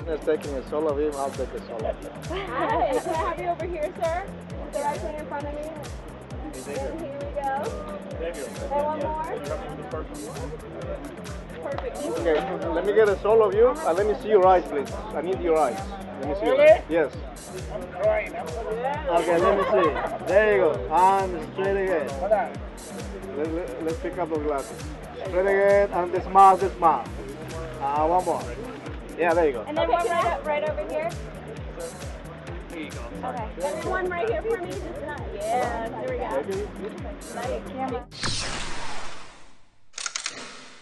is taking a solo of him, I'll take a solo. Hi, can I have you over here, sir? The right thing in front of me. And here we go. And one more. Perfect. Okay, let me get a solo of you, and let me see your eyes, please. I need your eyes. Let me see your eyes. Yes. Okay, let me see. There you go. And straight ahead. Let's pick up the glasses. Straight ahead, and the smile, the smile. One more. Yeah, there you go. And then one right over here. There you go. Okay. And then one right here for me. Yeah, there we go. Light camera.